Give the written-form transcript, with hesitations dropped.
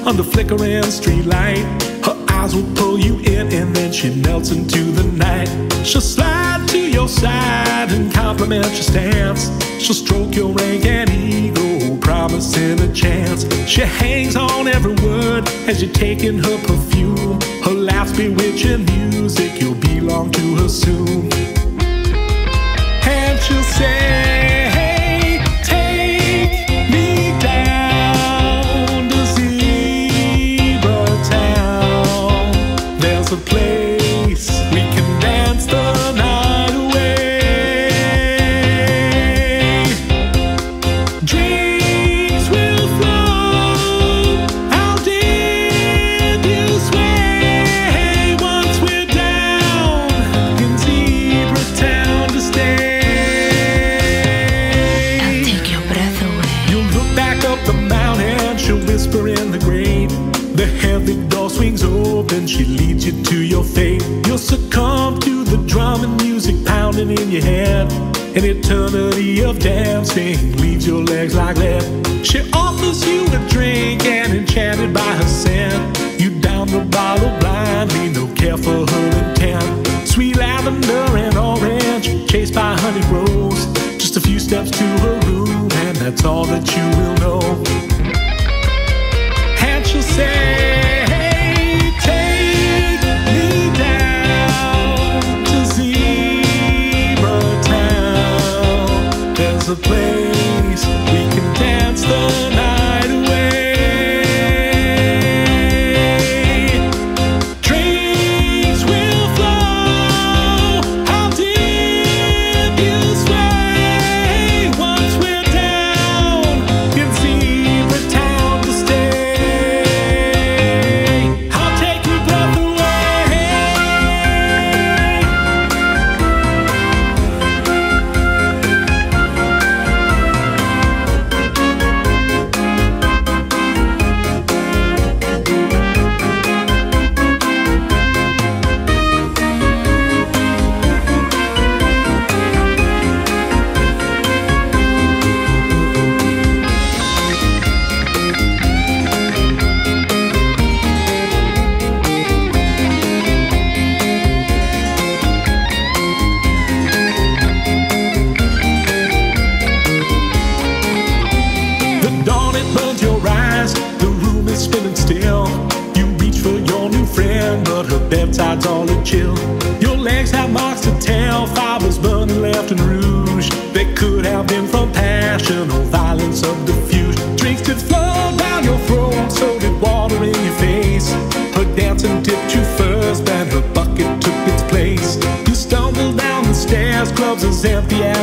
under flickering streetlight. Her eyes will pull you in and then she melts into the night. She'll slide to your side and compliment your stance. She'll stroke your rank and ego, promising a chance. She hangs on every word as you're taking her perfume. Her laugh's bewitching music, you'll belong to her soon. And she'll say, hey, take me down to Zebratown. There's a place we can dance the night away. Dreams will flow, how did you sway? Once we're down in Zebratown to stay. Up the mountain, she'll whisper in the grave. The heavy door swings open, she leads you to your fate. You'll succumb to the drum and music pounding in your head. An eternity of dancing leaves your legs like lead. She offers you a drink and enchanted by her scent, you down the bottle blindly, no care for her intent. Sweet lavender and orange, chased by honey rose. Just a few steps to her room and that's all that you will know. And she'll say, hey, take me down to Zebratown. There's a place we can dance the night away. Dreams will flow, how deep you sway. Once we're down in Zebratown to stay, I'll take your breath away. The dawn, it burns your eyes, the room is spinning still. You reach for your new friend, but her bedside's all in chill. Your legs have marks to tell, fibers burning left and rouge. They could have been from passion or violence of diffuse. Drinks did flow down your throat, so did water in your face. Her dancing dipped you first, and her bucket took its place. You stumbled down the stairs, gloves as empty